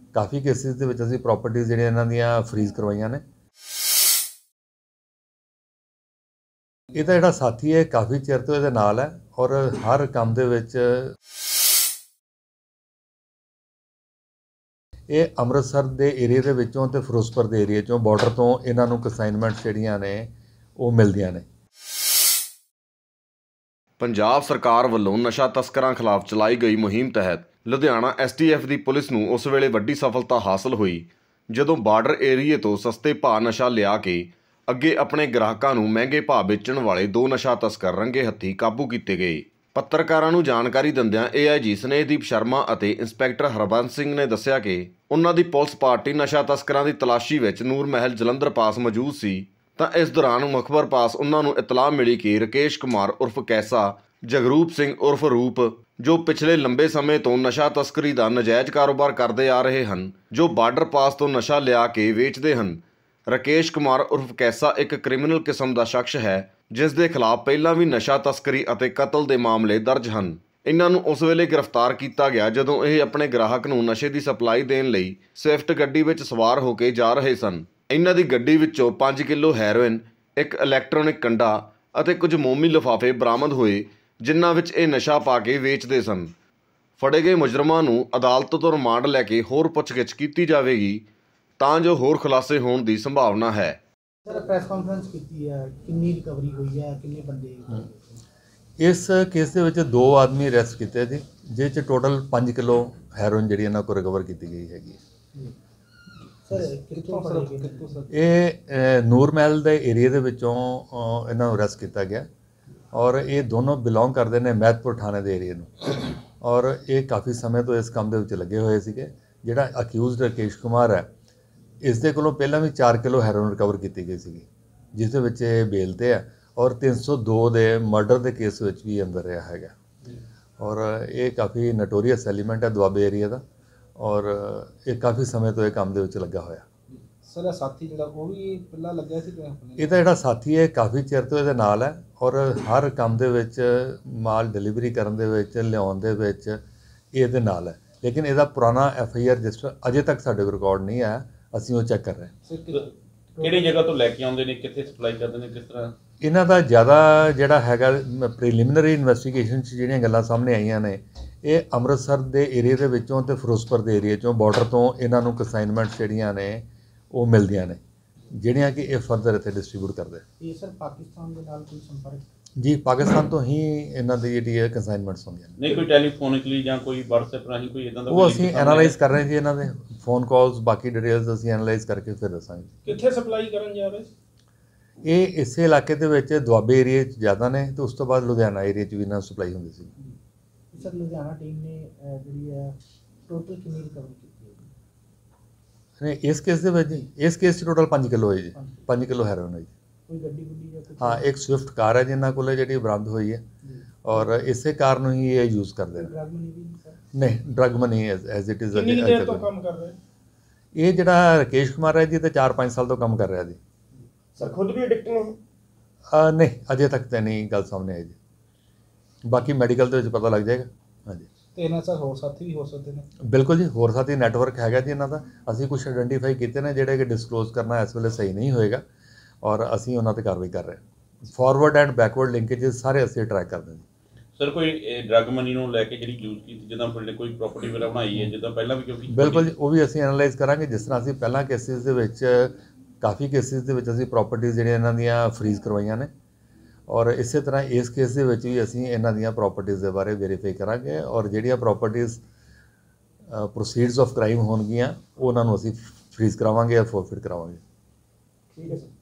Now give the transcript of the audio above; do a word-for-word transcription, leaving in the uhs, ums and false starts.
काफ़ी केसिस ਦੇ ਵਿੱਚ ਅਸੀਂ ਪ੍ਰੋਪਰਟੀਜ਼ ਜਿਹੜੀਆਂ ਇਹਨਾਂ ਦੀਆਂ ਫਰੀਜ਼ ਕਰਵਾਈਆਂ ਨੇ। ਇਹਦਾ ਜਿਹੜਾ ਸਾਥੀ ਹੈ ਕਾफ़ी ਚਿਰ ਤੋਂ ਇਹਦੇ ਨਾਲ ਹੈ ਔਰ ਹਰ ਕੰਮ ਦੇ ਵਿੱਚ ਇਹ ਅੰਮ੍ਰਿਤਸਰ ਦੇ ਏਰੀਏ ਦੇ ਵਿੱਚੋਂ ਤੇ ਫਿਰੋਜ਼ਪੁਰ ਦੇ ਏਰੀਏ ਚੋਂ ਬਾਰਡਰ ਤੋਂ ਇਹਨਾਂ ਨੂੰ ਕੰਸਾਈਨਮੈਂਟਸ ਜਿਹੜੀਆਂ ਨੇ ਉਹ ਮਿਲਦੀਆਂ ਨੇ। ਪੰਜਾਬ ਸਰਕਾਰ ਵੱਲੋਂ ਨਸ਼ਾ ਤਸਕਰਾਂ ਖਿਲਾਫ ਚਲਾਈ ਗਈ ਮੁਹਿੰਮ ਤਹਿਤ ਲੁਧਿਆਣਾ ਐਸ ਟੀ ਐਫ ਦੀ ਪੁਲਿਸ ਨੂੰ ਉਸ ਵੇਲੇ ਵੱਡੀ ਸਫਲਤਾ ਹਾਸਲ ਹੋਈ ਜਦੋਂ ਬਾਰਡਰ ਏਰੀਏ ਤੋਂ ਸਸਤੇ ਭਾਅ ਨਸ਼ਾ ਲਿਆ ਕੇ ਅੱਗੇ ਆਪਣੇ ਗ੍ਰਾਹਕਾਂ ਨੂੰ ਮਹਿੰਗੇ ਭਾਅ ਵੇਚਣ ਵਾਲੇ ਦੋ ਨਸ਼ਾ ਤਸਕਰ ਰੰਗੇ ਹੱਥੀਂ ਕਾਬੂ ਕੀਤੇ ਗਏ। ਪੱਤਰਕਾਰਾਂ ਨੂੰ ਜਾਣਕਾਰੀ ਦਿੰਦਿਆਂ ਏ ਆਈ ਜੀ ਸਨੇਹਦੀਪ ਸ਼ਰਮਾ ਅਤੇ ਇੰਸਪੈਕਟਰ ਹਰਬੰਸ ਸਿੰਘ ਨੇ ਦੱਸਿਆ ਕਿ ਉਨ੍ਹਾਂ ਦੀ ਪੁਲਿਸ ਪਾਰਟੀ ਨਸ਼ਾ ਤਸਕਰਾਂ ਦੀ ਤਲਾਸ਼ੀ ਵਿੱਚ ਨੂਰ ਮਹਿਲ ਜਲੰਧਰ ਪਾਸ ਮੌਜੂਦ ਸੀ ਤਾਂ ਇਸ ਦੌਰਾਨ ਮੁਖਬਰ ਪਾਸ ਉਨ੍ਹਾਂ ਨੂੰ ਇਤਲਾਹ ਮਿਲੀ ਕਿ ਰਕੇਸ਼ ਕੁਮਾਰ ਉਰਫ ਕੈਸਾ, ਜਗਰੂਪ ਸਿੰਘ ਉਰਫ ਰੂਪ ਜੋ ਪਿਛਲੇ ਲੰਬੇ ਸਮੇਂ ਤੋਂ ਨਸ਼ਾ ਤਸਕਰੀ ਦਾ ਨਜਾਇਜ਼ ਕਾਰੋਬਾਰ ਕਰਦੇ ਆ ਰਹੇ ਹਨ, ਜੋ ਬਾਰਡਰ ਪਾਸ ਤੋਂ ਨਸ਼ਾ ਲਿਆ ਕੇ ਵੇਚਦੇ ਹਨ। ਰਕੇਸ਼ ਕੁਮਾਰ ਉਰਫ ਕੈਸਾ ਇੱਕ ਕ੍ਰਿਮੀਨਲ ਕਿਸਮ ਦਾ ਸ਼ਖਸ ਹੈ ਜਿਸ ਦੇ ਖਿਲਾਫ ਪਹਿਲਾਂ ਵੀ ਨਸ਼ਾ ਤਸਕਰੀ ਅਤੇ ਕਤਲ ਦੇ ਮਾਮਲੇ ਦਰਜ ਹਨ। ਇਹਨਾਂ ਨੂੰ ਉਸ ਵੇਲੇ ਗ੍ਰਿਫਤਾਰ ਕੀਤਾ ਗਿਆ ਜਦੋਂ ਇਹ ਆਪਣੇ ਗ੍ਰਾਹਕ ਨੂੰ ਨਸ਼ੇ ਦੀ ਸਪਲਾਈ ਦੇਣ ਲਈ ਸਵਿਫਟ ਗੱਡੀ ਵਿੱਚ ਸਵਾਰ ਹੋ ਕੇ ਜਾ ਰਹੇ ਸਨ। ਇਹਨਾਂ ਦੀ ਗੱਡੀ ਵਿੱਚੋਂ ਪੰਜ ਕਿਲੋ ਹੈਰੋਇਨ, ਇੱਕ ਇਲੈਕਟ੍ਰੋਨਿਕ ਕੰਡਾ ਅਤੇ ਕੁਝ ਮੋਮੀ ਲਿਫਾਫੇ ਬਰਾਮਦ ਹੋਏ ਜਿਨ੍ਹਾਂ ਵਿੱਚ ਇਹ ਨਸ਼ਾ ਪਾ ਕੇ ਵੇਚਦੇ ਸਨ। ਫੜੇ ਗਏ ਮੁਜਰਮਾਂ ਨੂੰ ਅਦਾਲਤ ਤੋਂ ਰਿਮਾਂਡ ਲੈ ਕੇ ਹੋਰ ਪੁੱਛਗਿੱਛ ਕੀਤੀ ਜਾਵੇਗੀ ਤਾਂ ਜੋ ਹੋਰ ਖੁਲਾਸੇ ਹੋਣ ਦੀ ਸੰਭਾਵਨਾ ਹੈ। ਸਰ ਪ੍ਰੈਸ ਕਾਨਫਰੰਸ ਕੀਤੀ ਹੈ, ਕਿੰਨੀ ਰਿਕਵਰੀ ਹੋਈ ਹੈ, ਕਿੰਨੇ ਬੰਦੇ? ਇਸ ਕੇਸ ਦੇ ਵਿੱਚ ਦੋ ਆਦਮੀ ਅਰੈਸਟ ਕੀਤੇ ਜੀ, ਜਿਸ 'ਚ ਟੋਟਲ ਪੰਜ ਕਿਲੋ ਹੈਰੋਇਨ ਜਿਹੜੀ ਇਹਨਾਂ ਕੋਲ ਰਿਕਵਰ ਕੀਤੀ ਗਈ ਹੈਗੀ। ਸਰ ਕਿੱਥੋਂ ਫੜੇ ਗਏ? ਕਿੱਥੋਂ ਸਰ? ਇਹ ਨੂਰ ਮਹਿਲ ਦੇ ਏਰੀਏ ਦੇ ਵਿੱਚੋਂ ਇਹਨਾਂ ਨੂੰ ਅਰੈਸਟ ਕੀਤਾ ਗਿਆ ਔਰ ਇਹ ਦੋਨੋਂ ਬਿਲੋਂਗ ਕਰਦੇ ਨੇ ਮਹਿਤਪੁਰ ਥਾਣੇ ਦੇ ਏਰੀਏ ਨੂੰ ਔਰ ਇਹ ਕਾਫੀ ਸਮੇਂ ਤੋਂ ਇਸ ਕੰਮ ਦੇ ਵਿੱਚ ਲੱਗੇ ਹੋਏ ਸੀਗੇ। ਜਿਹੜਾ ਅਕਿਊਜ਼ਡ ਰਕੇਸ਼ ਕੁਮਾਰ ਹੈ ਇਸ ਦੇ ਕੋਲੋਂ ਪਹਿਲਾਂ ਵੀ ਚਾਰ ਕਿਲੋ ਹੈਰੋਇਨ ਰਿਕਵਰ ਕੀਤੀ ਗਈ ਸੀਗੀ ਜਿਸ ਦੇ ਵਿੱਚ ਇਹ ਬੇਲ 'ਤੇ ਹੈ ਔਰ ਤਿੰਨ ਸੌ ਦੋ ਦੇ ਮਰਡਰ ਦੇ ਕੇਸ ਵਿੱਚ ਵੀ ਅੰਦਰ ਰਿਹਾ ਹੈਗਾ ਔਰ ਇਹ ਕਾਫੀ ਨਟੋਰੀਅਸ ਐਲੀਮੈਂਟ ਹੈ ਦੁਆਬੇ ਏਰੀਆ ਦਾ ਔਰ ਇਹ ਕਾਫੀ ਸਮੇਂ ਤੋਂ ਇਹ ਕੰਮ ਦੇ ਵਿੱਚ ਲੱਗਾ ਹੋਇਆ। ਸਰ ਸਾਥੀ ਜਿਹੜਾ ਉਹ ਵੀ ਪਹਿਲਾਂ ਲੱਗਿਆ ਸੀ? ਇਹਦਾ ਜਿਹੜਾ ਸਾਥੀ ਹੈ ਕਾਫੀ ਚਿਰ ਤੋਂ ਇਹਦੇ ਨਾਲ ਹੈ ਔਰ ਹਰ ਕੰਮ ਦੇ ਵਿੱਚ ਮਾਲ ਡਿਲੀਵਰੀ ਕਰਨ ਦੇ ਵਿੱਚ ਲਿਆਉਣ ਦੇ ਵਿੱਚ ਇਹਦੇ ਨਾਲ ਹੈ, ਲੇਕਿਨ ਇਹਦਾ ਪੁਰਾਣਾ ਐਫ ਆਈ ਆਰ ਰਜਿਸਟਰ ਅਜੇ ਤੱਕ ਸਾਡੇ ਕੋਲ ਰਿਕਾਰਡ ਨਹੀਂ ਆਇਆ, ਅਸੀਂ ਉਹ ਚੈੱਕ ਕਰ ਰਹੇ ਹਾਂ। ਕਿਹੜੀ ਜਗ੍ਹਾ ਤੋਂ ਲੈ ਕੇ ਆਉਂਦੇ ਨੇ, ਕਿੱਥੇ ਸਪਲਾਈ ਕਰਦੇ ਨੇ, ਕਿਸ ਤਰ੍ਹਾਂ? ਇਹਨਾਂ ਦਾ ਜ਼ਿਆਦਾ ਜਿਹੜਾ ਹੈਗਾ ਪ੍ਰੀਲਿਮਿਨਰੀ ਇਨਵੈਸਟੀਗੇਸ਼ਨ 'ਚ ਜਿਹੜੀਆਂ ਗੱਲਾਂ ਸਾਹਮਣੇ ਆਈਆਂ ਨੇ ਇਹ ਅੰਮ੍ਰਿਤਸਰ ਦੇ ਏਰੀਏ ਦੇ ਵਿੱਚੋਂ ਤੇ ਫਿਰੋਜ਼ਪੁਰ ਦੇ ਏਰੀਏ 'ਚੋਂ ਬਾਰਡਰ ਤੋਂ ਇਹਨਾਂ ਨੂੰ ਕੰਸਾਈਨਮੈਂਟਸ ਜਿਹੜੀਆਂ ਨੇ ਉਹ ਮਿਲਦੀਆਂ ਨੇ ਜਿਹੜੀਆਂ ਕਿ ਇਹ ਫਰਦਰ ਇੱਥੇ ਡਿਸਟਰੀਬਿਊਟ ਕਰਦੇ। ਇਹ ਸਰ ਪਾਕਿਸਤਾਨ ਦੇ ਨਾਲ ਕੋਈ ਸੰਪਰਕ? ਜੀ ਪਾਕਿਸਤਾਨ ਤੋਂ ਹੀ ਇਹਨਾਂ ਦੀ ਜਿਹੜੀ ਹੈ ਕੰਸਾਈਨਮੈਂਟਸ ਹੁੰਦੀਆਂ ਨੇ। ਨਹੀਂ ਕੋਈ ਟੈਲੀਫੋਨਿਕਲੀ ਜਾਂ ਕੋਈ WhatsApp ਰਾਹੀਂ ਕੋਈ ਇਦਾਂ ਦਾ? ਉਹ ਅਸੀਂ ਐਨਾਲਾਈਜ਼ ਕਰ ਰਹੇ ਜੀ ਇਹਨਾਂ ਦੇ ਫੋਨ ਕਾਲਸ, ਬਾਕੀ ਡਿਟੇਲਸ ਅਸੀਂ ਐਨਾਲਾਈਜ਼ ਕਰਕੇ ਫਿਰ ਦੱਸਾਂਗੇ। ਕਿੱਥੇ ਸਪਲਾਈ ਕਰਨ ਜਾ ਰਹੇ? ਇਹ ਇਸੇ ਇਲਾਕੇ ਦੇ ਵਿੱਚ ਦੁਆਬੇ ਏਰੀਏ 'ਚ ਜ਼ਿਆਦਾ ਨੇ ਤੇ ਉਸ ਤੋਂ ਬਾਅਦ ਲੁਧਿਆਣਾ ਏਰੀਏ 'ਚ ਵੀ ਇਹਨਾਂ ਸਪਲਾਈ ਹੁੰਦੀ ਸੀ। ਸਰ ਲੁਧਿਆਣਾ ਟੀਮ ਨੇ ਜਿਹੜੀ ਹੈ ਟੋਟਲ ਕਿੰਨੀ ਰਿਕਵਰੀ ਕੀਤੀ ਹੈ? ਇਸ ਕੇਸ ਦੇ ਵਿੱਚ ਇਸ ਕੇਸ 'ਚ ਟੋਟਲ ਪੰਜ ਕਿਲੋ ਹੈ ਜੀ, ਪੰਜ ਕਿਲੋ ਹੈਰੋਇਨ ਹੈ ਜੀ। ਕੋਈ ਗੱਡੀ ਗੁੱਡੀ ਜਾਂ? ਹਾਂ, ਇੱਕ ਸਵਿਫਟ ਕਾਰ ਹੈ ਜਿਨ੍ਹਾਂ ਕੋਲ ਜਿਹੜੀ ਬਰਾਮਦ ਹੋਈ ਹੈ ਔਰ ਇਸੇ ਕਾਰਨ ਹੀ ਇਹ ਯੂਜ਼ ਕਰਦੇ ਨੇ। ਡਰਗ ਮਨੀ ਵੀ ਨਹੀਂ, drug money as it is. ਕਿੰਨੀ ਦੇਰ ਤੋਂ ਕੰਮ ਕਰ ਰਹੇ? ਇਹ ਜਿਹੜਾ ਰਕੇਸ਼ ਕੁਮਾਰ ਹੈ ਜੀ ਤੇ ਚਾਰ ਪੰਜ ਸਾਲ ਤੋਂ ਕੰਮ ਕਰ ਰਿਹਾ ਜੀ। ਸਰ ਖੁਦ ਵੀ ਐਡਿਕਟ ਹੋ? ਨਹੀਂ, ਅਜੇ ਤੱਕ ਤਾਂ ਨਹੀਂ ਗੱਲ ਸਾਹਮਣੇ ਆਈ ਜੀ, ਬਾਕੀ ਮੈਡੀਕਲ ਦੇ ਵਿੱਚ ਪਤਾ ਲੱਗ ਜਾਏਗਾ। ਹਾਂਜੀ, ਤੇ ਇਹਨਾਂ ਸਰ ਹੋਰ ਸਾਥੀ ਵੀ ਹੋ ਸਕਦੇ ਨੇ? ਬਿਲਕੁਲ ਜੀ, ਹੋਰ ਸਾਥੀ ਨੈਟਵਰਕ ਹੈਗਾ ਜੀ ਇਹਨਾਂ ਦਾ। ਅਸੀਂ ਕੁਝ ਆਇਡੈਂਟੀਫਾਈ ਕੀਤੇ ਨੇ ਜਿਹੜੇ ਕਿ ਡਿਸਕਲੋਜ਼ ਕਰਨਾ ਇਸ ਵੇਲੇ ਸਹੀ ਨਹੀਂ ਹੋਏਗਾ ਔਰ ਅਸੀਂ ਉਹਨਾਂ 'ਤੇ ਕਾਰਵਾਈ ਕਰ ਰਹੇ ਹਾਂ। ਫਾਰਵਰਡ ਐਂਡ ਬੈਕਵਰਡ ਲਿੰਕੇजेस ਸਾਰੇ ਅਸੀਂ ਟਰੈਕ ਕਰਦੇ ਹਾਂ। ਸਰ ਕੋਈ ਡਰਗ ਮਨੀ ਨੂੰ ਲੈ ਕੇ ਜਿਹੜੀ ਯੂਜ਼ ਕੀਤੀ ਜਿੱਦਾਂ ਕੋਈ ਪ੍ਰਾਪਰਟੀ ਵਗੈਰਾ ਬਣਾਈ ਹੈ ਜਿੱਦਾਂ ਪਹਿਲਾਂ ਵੀ? ਕਿਉਂਕਿ ਬਿਲਕੁਲ ਜੀ, ਉਹ ਵੀ ਅਸੀਂ ਐਨਾਲਾਈਜ਼ ਕਰਾਂਗੇ। ਜਿਸ ਤਰ੍ਹਾਂ ਅਸੀਂ ਪਹਿਲਾਂ ਕੇਸਿਸ ਦੇ ਵਿੱਚ ਕਾਫੀ ਕੇਸਿਸ ਦੇ ਵਿੱਚ ਅਸੀਂ ਪ੍ਰਾਪਰਟੀਜ਼ ਜਿਹੜੀਆਂ ਇਹਨਾਂ ਦੀਆਂ ਫਰੀਜ਼ ਕਰਵਾਈਆਂ ਨੇ ਔਰ ਇਸੇ ਤਰ੍ਹਾਂ ਇਸ ਕੇਸ ਦੇ ਵਿੱਚ ਵੀ ਅਸੀਂ ਇਹਨਾਂ ਦੀਆਂ ਪ੍ਰਾਪਰਟੀਜ਼ ਦੇ ਬਾਰੇ ਵੈਰੀਫਾਈ ਕਰਾਂਗੇ ਔਰ ਜਿਹੜੀਆਂ ਪ੍ਰਾਪਰਟੀਜ਼ ਪ੍ਰੋਸੀਡਸ ਆਫ ਕ੍ਰਾਈਮ ਹੋਣਗੀਆਂ ਉਹਨਾਂ ਨੂੰ ਅਸੀਂ ਫਰੀਜ਼ ਕਰਾਵਾਂਗੇ ਜਾਂ ਫੋਰਫਿਟ ਕਰਾਵਾਂਗੇ। ਠੀਕ ਹੈ ਸਰ।